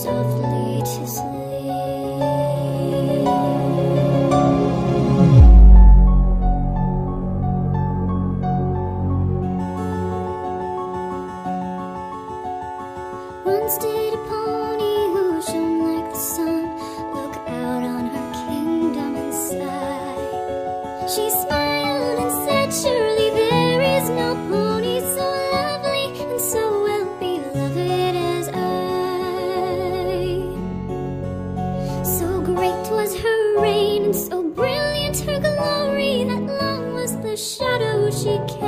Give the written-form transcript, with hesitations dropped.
softly to sleep. Once did a pony who shone like the sun look out on her kingdom and sigh. She smiled and said, surely there is no pony so lovely and so well beloved as I. So great was her reign and so brilliant her glory that long was the shadow she cast